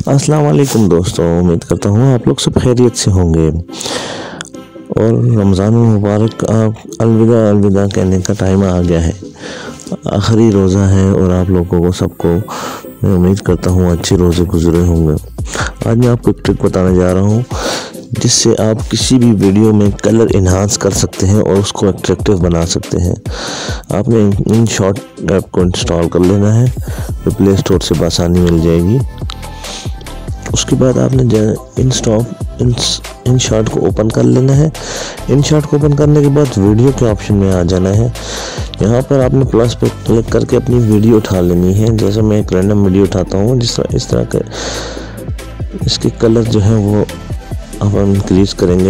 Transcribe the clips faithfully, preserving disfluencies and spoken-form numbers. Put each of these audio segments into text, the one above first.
अस्सलाम वालेकुम दोस्तों, उम्मीद करता हूँ आप लोग सब खैरियत से होंगे और रमज़ान मुबारक अलविदा अलविदा कहने का टाइम आ गया है। आखिरी रोज़ा है और आप लोगों को सबको मैं उम्मीद करता हूँ अच्छे रोज़े गुजरे होंगे। आज मैं आपको एक ट्रिक बताने जा रहा हूँ जिससे आप किसी भी वीडियो में कलर इन्हांस कर सकते हैं और उसको अट्रैक्टिव बना सकते हैं। आपने इन शॉट ऐप को इंस्टॉल कर लेना है, तो प्ले स्टोर से आसानी मिल जाएगी। उसके बाद आपने इन स्टॉप इन इन शॉट को ओपन कर लेना है। इन शॉट को ओपन करने के बाद वीडियो के ऑप्शन में आ जाना है। यहाँ पर आपने प्लस पे क्लिक करके अपनी वीडियो उठा लेनी है। जैसे मैं एक रैंडम वीडियो उठाता हूँ, जिस तरह इस तरह के इसके कलर जो है वो अब हम इंक्रीज करेंगे।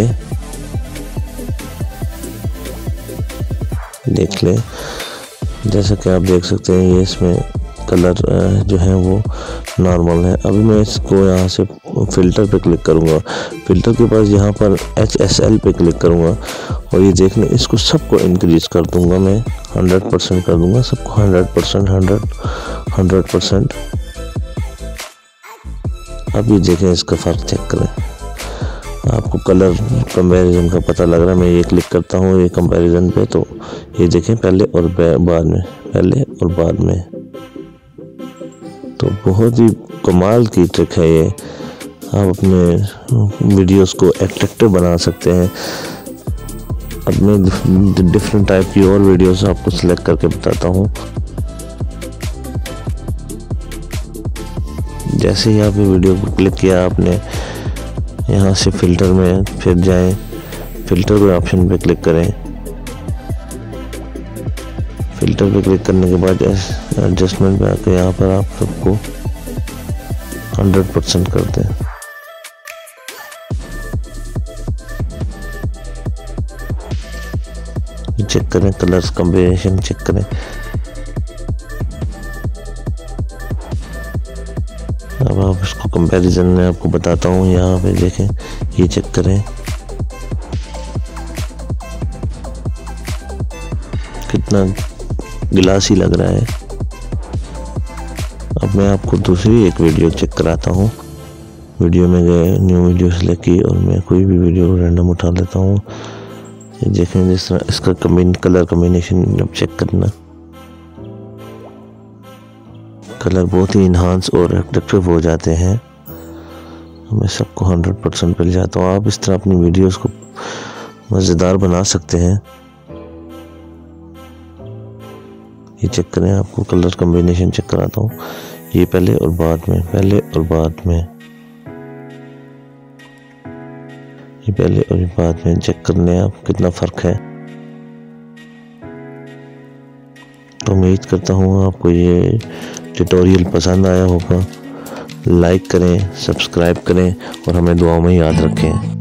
देख लें, जैसा कि आप देख सकते हैं ये इसमें कलर जो है वो नॉर्मल है। अभी मैं इसको यहाँ से फ़िल्टर पे क्लिक करूँगा। फ़िल्टर के पास यहाँ पर एच एस एल पे क्लिक करूँगा और ये देख लें, इसको सबको इंक्रीज कर दूँगा। मैं हंड्रेड परसेंट कर दूँगा सबको, hundred percent hundred hundred percent. अब ये देखें, इसका फ़र्क चेक करें। आपको कलर कंपैरिजन का पता लग रहा है। मैं ये क्लिक करता हूँ ये कंपैरिजन पे, तो ये देखें पहले और बाद में, पहले और बाद में। तो बहुत ही कमाल की ट्रिक है ये। आप अपने वीडियोस को अट्रैक्टिव बना सकते हैं। अब मैं डिफरेंट टाइप की और वीडियोस आपको सिलेक्ट करके बताता हूँ। जैसे ही आपने वीडियो को क्लिक किया, आपने यहाँ से फ़िल्टर में फिर जाएं, फ़िल्टर के ऑप्शन पे क्लिक करें। फ़िल्टर पे क्लिक करने के बाद एडजस्टमेंट पे आकर यहाँ पर आप सबको हंड्रेड परसेंट कर दें। चेक करें, कलर्स कॉम्बिनेशन चेक करें। अब आप इसको कंपैरिजन में आपको बताता हूँ। यहाँ पे देखें, ये चेक करें कितना गिलासी लग रहा है। अब मैं आपको दूसरी एक वीडियो चेक कराता हूँ। वीडियो में गए, न्यू वीडियो सेलेक्ट की और मैं कोई भी वीडियो रैंडम उठा लेता हूँ। ये देखें, जिस तरह इसका कम्बिन कलर कम्बिनेशन अब चेक करना, कलर बहुत ही इन्हांस और अट्रैक्टिव हो जाते हैं। मैं सबको हंड्रेड परसेंट मिल जाता हूँ। आप इस तरह अपनी वीडियोस को मज़ेदार बना सकते हैं। ये चेक करें, आपको कलर कॉम्बिनेशन चेक कराता हूँ। ये पहले और बाद में, पहले और बाद में, ये पहले और बाद में चेक करने आप कितना फ़र्क है। तो उम्मीद करता हूँ आपको ये ट्यूटोरियल पसंद आया होगा। लाइक करें, सब्सक्राइब करें और हमें दुआओं में याद रखें।